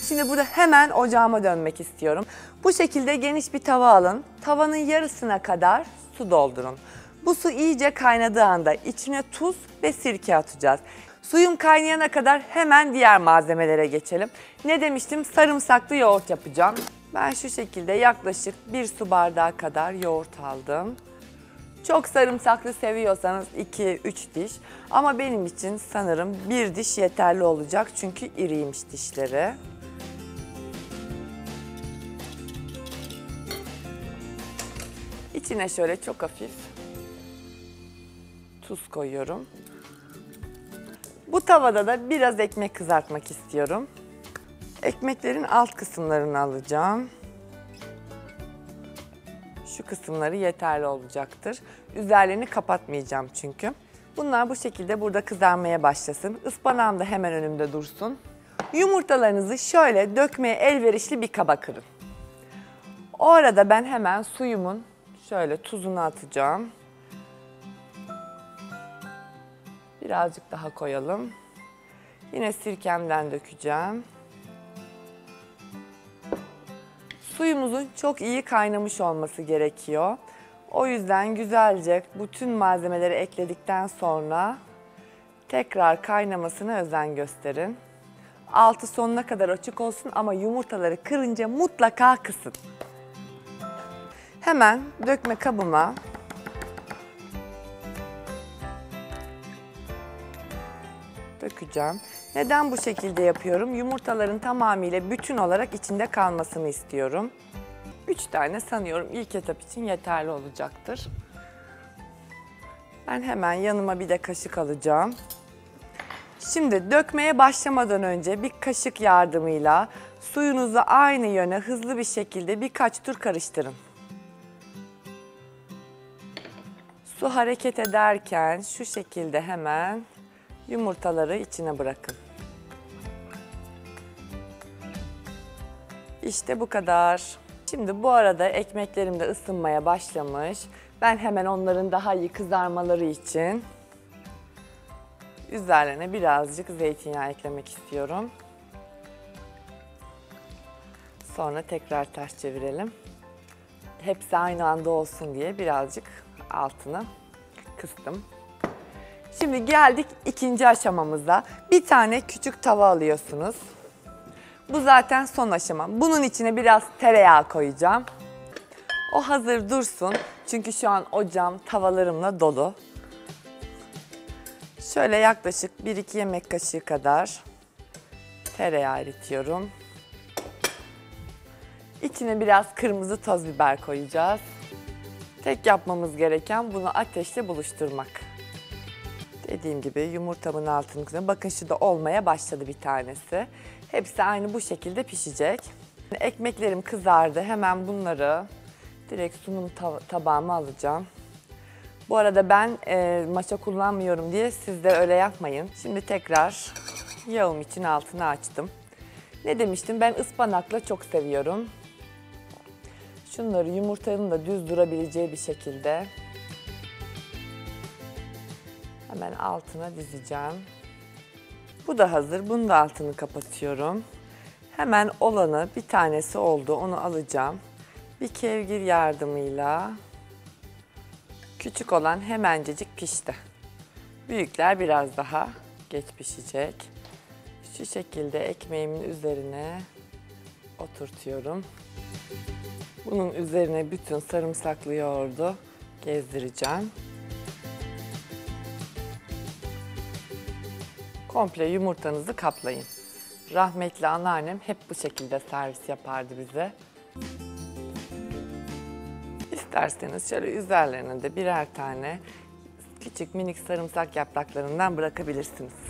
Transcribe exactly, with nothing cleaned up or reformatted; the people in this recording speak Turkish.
Şimdi burada hemen ocağıma dönmek istiyorum. Bu şekilde geniş bir tava alın. Tavanın yarısına kadar su doldurun. Bu su iyice kaynadığı anda içine tuz ve sirke atacağız. Suyum kaynayana kadar hemen diğer malzemelere geçelim. Ne demiştim? Sarımsaklı yoğurt yapacağım. Ben şu şekilde yaklaşık bir su bardağı kadar yoğurt aldım. Çok sarımsaklı seviyorsanız iki üç diş. Ama benim için sanırım bir diş yeterli olacak çünkü iriymiş dişleri. İçine şöyle çok hafif tuz koyuyorum. Bu tavada da biraz ekmek kızartmak istiyorum. Ekmeklerin alt kısımlarını alacağım. Şu kısımları yeterli olacaktır. Üzerlerini kapatmayacağım çünkü. Bunlar bu şekilde burada kızarmaya başlasın. Ispanağım da hemen önümde dursun. Yumurtalarınızı şöyle dökmeye elverişli bir kaba kırın. O arada ben hemen suyumun şöyle tuzunu atacağım. Birazcık daha koyalım. Yine sirkemden dökeceğim. Suyumuzun çok iyi kaynamış olması gerekiyor. O yüzden güzelce bütün malzemeleri ekledikten sonra tekrar kaynamasına özen gösterin. Altı sonuna kadar açık olsun ama yumurtaları kırınca mutlaka kısın. Hemen dökme kabıma dökeceğim. Neden bu şekilde yapıyorum? Yumurtaların tamamıyla bütün olarak içinde kalmasını istiyorum. Üç tane sanıyorum ilk etap için yeterli olacaktır. Ben hemen yanıma bir de kaşık alacağım. Şimdi dökmeye başlamadan önce bir kaşık yardımıyla suyunuzu aynı yöne hızlı bir şekilde birkaç tur karıştırın. Su hareket ederken şu şekilde hemen yumurtaları içine bırakın. İşte bu kadar. Şimdi bu arada ekmeklerim de ısınmaya başlamış. Ben hemen onların daha iyi kızarmaları için üzerlerine birazcık zeytinyağı eklemek istiyorum. Sonra tekrar ters çevirelim. Hepsi aynı anda olsun diye birazcık altını kıstım. Şimdi geldik ikinci aşamamıza. Bir tane küçük tava alıyorsunuz. Bu zaten son aşama. Bunun içine biraz tereyağı koyacağım. O hazır dursun. Çünkü şu an ocağım tavalarımla dolu. Şöyle yaklaşık bir iki yemek kaşığı kadar tereyağı eritiyorum. İçine biraz kırmızı toz biber koyacağız. Tek yapmamız gereken bunu ateşle buluşturmak. Dediğim gibi yumurtamın altını kızıyorum. Bakın şurada olmaya başladı bir tanesi. Hepsi aynı bu şekilde pişecek. Ekmeklerim kızardı. Hemen bunları direkt sunum tab tabağıma alacağım. Bu arada ben e, maşa kullanmıyorum diye siz de öyle yapmayın. Şimdi tekrar yağım için altını açtım. Ne demiştim? Ben ıspanakla çok seviyorum. Şunları yumurtanın da düz durabileceği bir şekilde hemen altına dizeceğim. Bu da hazır. Bunun da altını kapatıyorum. Hemen olanı bir tanesi oldu. Onu alacağım. Bir kevgir yardımıyla küçük olan hemencecik pişti. Büyükler biraz daha geç pişecek. Şu şekilde ekmeğimin üzerine oturtuyorum. Bunun üzerine bütün sarımsaklı yoğurdu gezdireceğim. Komple yumurtanızı kaplayın. Rahmetli anneannem hep bu şekilde servis yapardı bize. İsterseniz şöyle üzerlerine de birer tane küçük minik sarımsak yapraklarından bırakabilirsiniz.